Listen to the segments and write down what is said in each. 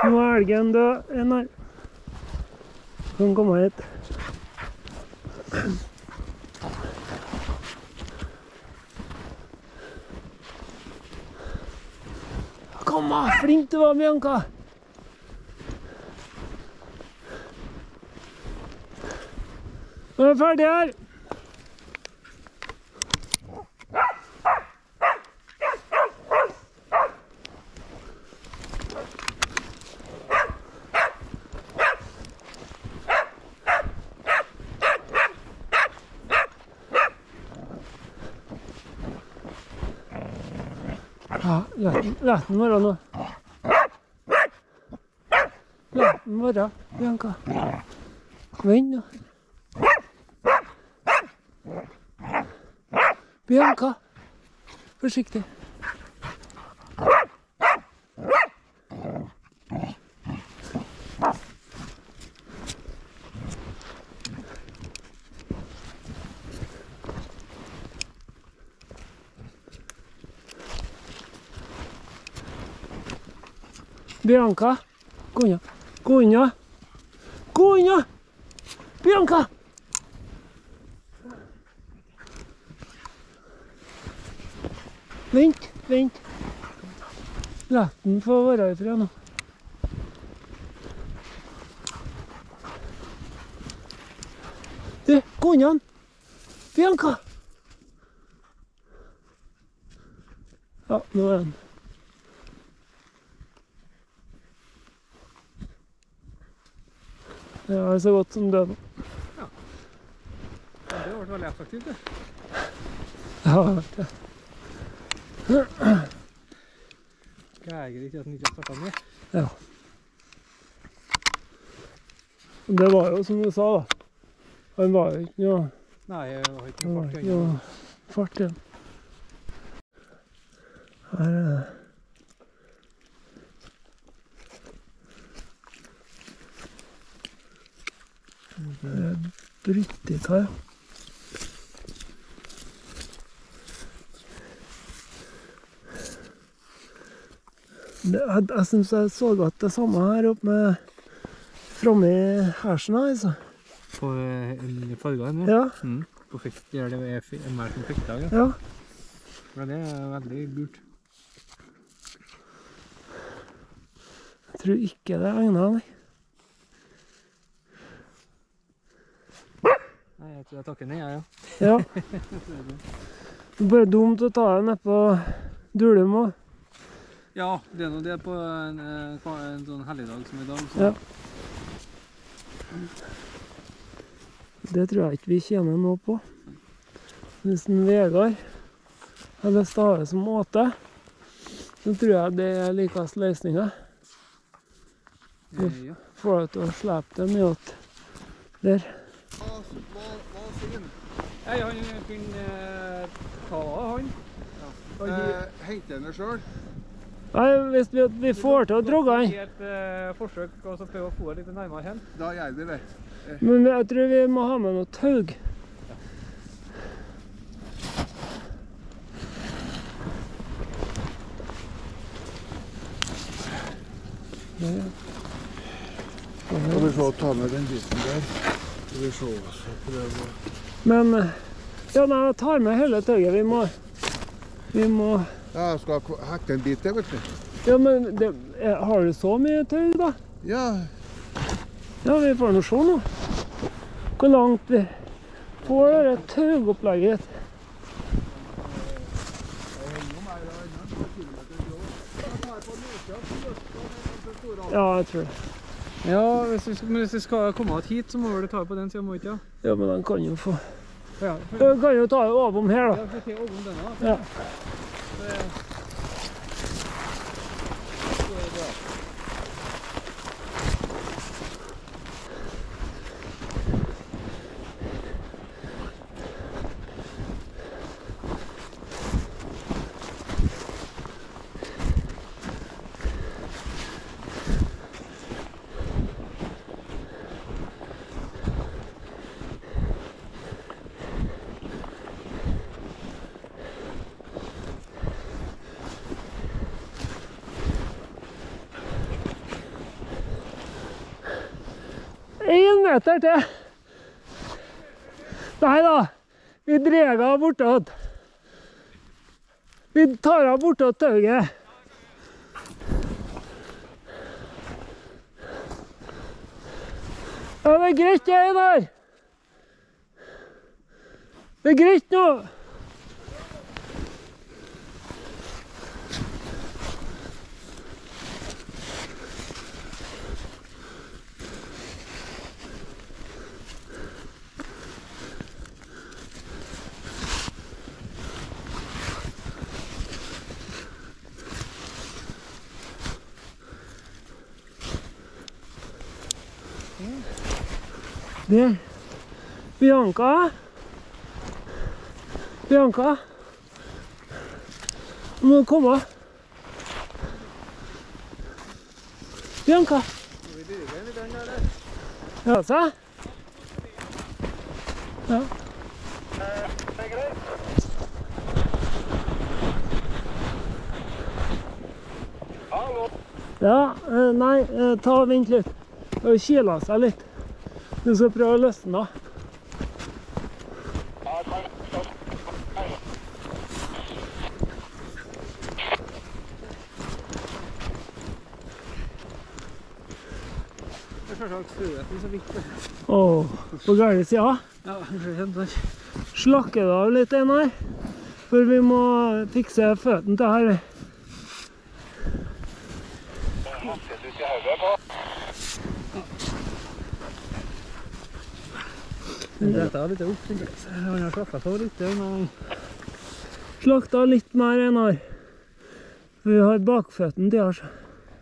Nå er elgen død. En her. Kan komme hit. Kom da, flink du var, Bianca. Nå er vi ferdig her. Ja, la den være nå. La den være, Bianca. Vent nå. Bianca, forsiktig. Bianca, gå unna. Gå unna. Gå unna. Bianca. Vent, vent. La den få være ifra nå. Du, gå unna. Bianca. Ja, nå er den. Ja, det er så godt som død nå. Ja. Det har vært veldig effektivt, det. Ja, det har vært det. Greier ikke at den ikke har startet med. Ja. Det var jo som du sa da. Han var jo ikke noe... Nei, jeg har ikke Det noe var fart ikke igjen. noe fart igjen. Her er det. Det er bryttet her. Jeg synes jeg så godt det samme her oppe med framme i hersen her, altså. På fargene, Ja, På fikt, gjør det mer som fiktdag, ja. ja. Men det er veldig gult. Jeg tror ikke det er egnet, nei. Nei, jeg tror jeg takker ned, ja. Ja. Det er bare dumt å ta det ned på Dulum også. Ja, det er noe det på en sånn helligdag som i dag. Så. Ja. Det tror jeg ikke vi tjener noe på. Hvis en Vegard har lyst til å ha det som åte, så tror jeg det er likast løsninger. Ja. Får deg til å slepe dem i åt der. Hva sier han? Nei, han kunne ta han. Hente henne selv? Nei, hvis vi får til å drogge han. I et forsøk og så prøve å få litt nærmere hen. Da gjør vi det. Men jeg tror vi må ha med noe taug. Skal vi se, ta med den biten der. Skal vi se, så prøve å... Men, ja, nei, jeg tar med hele tauget. Vi må... Ja, jeg skal hekke en bit der, vet du. Ja, men har du så mye taug da? Ja, Ja, vi får nå se nå. Hvor langt vi får det taugopplegget. Ja, jeg tror det. Ja, hvis vi skal komme hit, så må vi ta på den siden, må vi ikke? Ja, men den kan jo få... Ja, Vi kan jo ta det ovom her da. vi tar over denne. Ja. meter til. Neida, vi dreger av bortåt. Vi tar av bortåt tauget. Ja, det er greit, jeg der. Det er greit nå. Der. Bianca. Bianca. Du må komme. Bianca. Ja, se. Ja. Ja, nei, ta og vent litt. Det har kilet seg litt. Du skal prøve å løsne da. Det er selvsagt frueten så viktig. Åh, på gærlig sida. Ja, det er kjent. Slakker det av litt en her. For vi må fikse føtten til her. Dette er litt opp, synes jeg. Han har slakket av litt, men... Slakta litt mer enn her. Vi har bakføtten til her.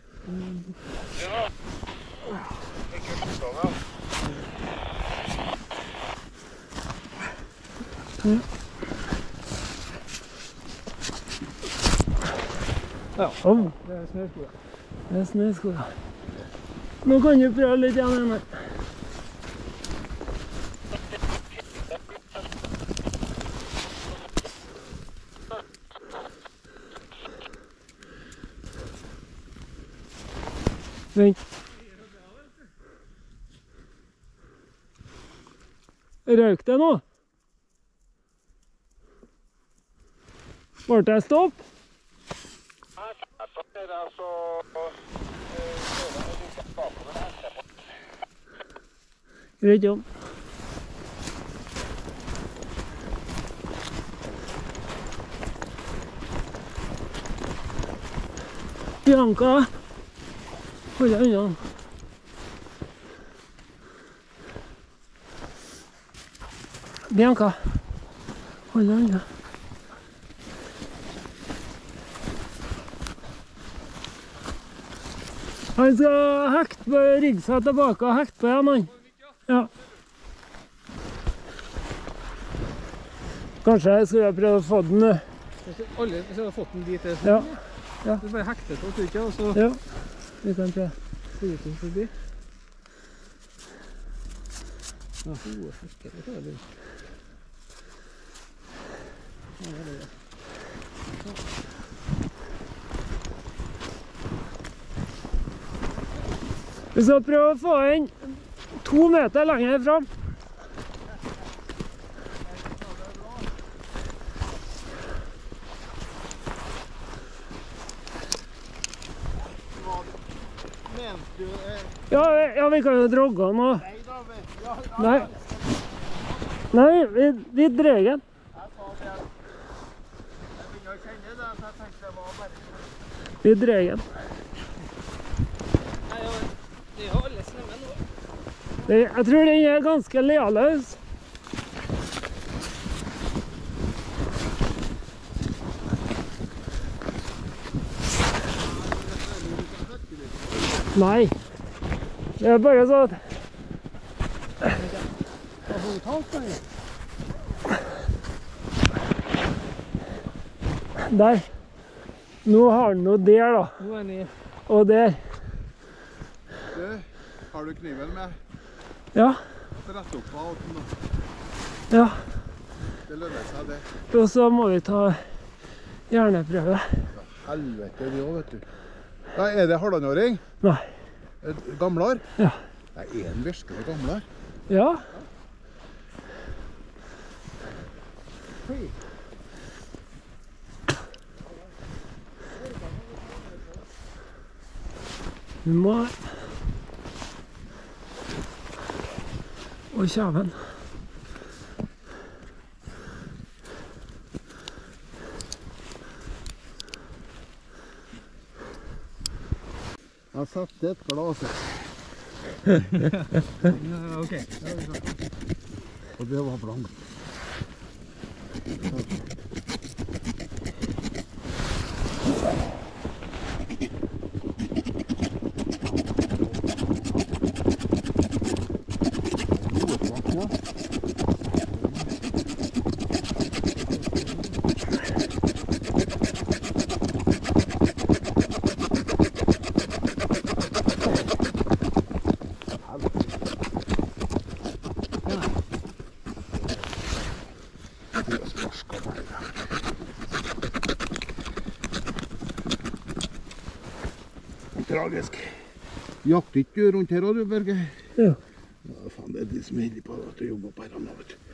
Ja. Oh. Det er snøsko. Det er snøsko. Nå kan du prøve litt igjen her. Vent. Røyk det nå? Var det stopp? Greit, Jon. Bianca. Hold deg unna. Bianca. Hold deg unna. Han skal hekte på, rigge seg tilbake og hekte på igjen, han. Ja. Kanskje jeg skulle prøve å få den. Alle har fått den dit. Ja. Ja. Du bare hektet på styrket, og så... Ja. Vi kan prøve. Flyten forbi. Ja, gode fisker, det tar litt. Ja, det er det. Vi skal prøve å få inn 2 meter lenger fram. Ja, vi kan jo drogge den og... Nei. Nei, vi dreier den. Vi dreier den. Det har alle snømmen nå. Jeg tror den er ganske lealøs. Nei. Det er bare sånn at... Der. Nå har den noe der da. Nå er den i... Og der. Har du kniven med? Ja. Rett opp av den da. Ja. Det lønner seg det. Og så må vi ta hjerneprøve. Helvete det også, vet du. Ja, er det halvannåring? Nei. Gamlar? Ja. Det er en virkelig gamle. Ja. Vi må... Og kjaven. Jeg har satt et glass. Ok. Og det var blankt. Tragisk. Jakter ikke du rundt her, du, Børge? Ja. Ja, faen, det er de som er heldige på at du jobber på her nå, vet du.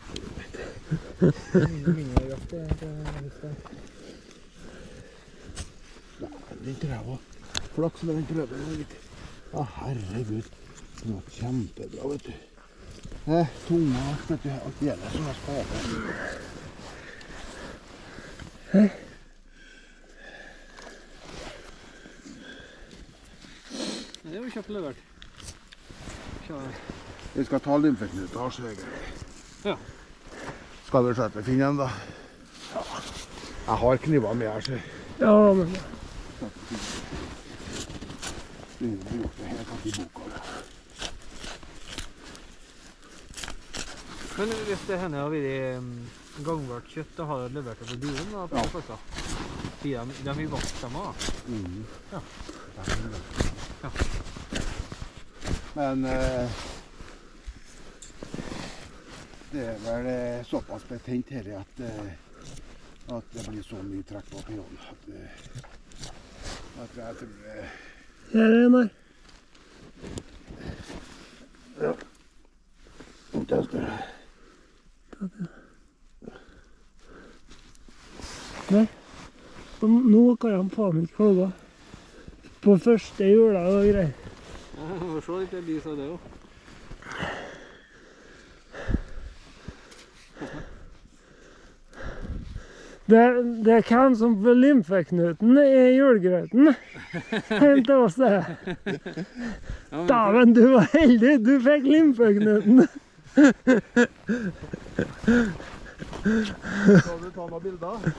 Nei, den treva. Flaks med den prøven, vet du. Ja, herregud. Det var kjempebra, vet du. Tunga, vet du, alt gjelder som jeg sparer. Hei. Det var kjapt levert. Vi skal ta lymfeknutasje, egentlig. Ja. Skal vi sette finne den, da? Ja. Jeg har kniver med her, så Ja, men... vi har gjort det helt tatt i boka. Men hvis det henne har vært gangbart kjøtt, da har du levert det på dyren, da, på plasser? De er mye vokst sammen, da? Ja. Ja. Men det er vel såpass betent her at det blir så mye trekk på pionen at jeg tror Her er en her. ja. Det skal jeg. Nei. Og nå kan han faen ikke klage. På første jula og greier. Ja, vi får se litt lys av det også. Det er hvem som får lymfeknuten i julegrøten. Hent til oss det. Daven, du var heldig. Du fikk lymfeknuten. Skal du ta noen bilder?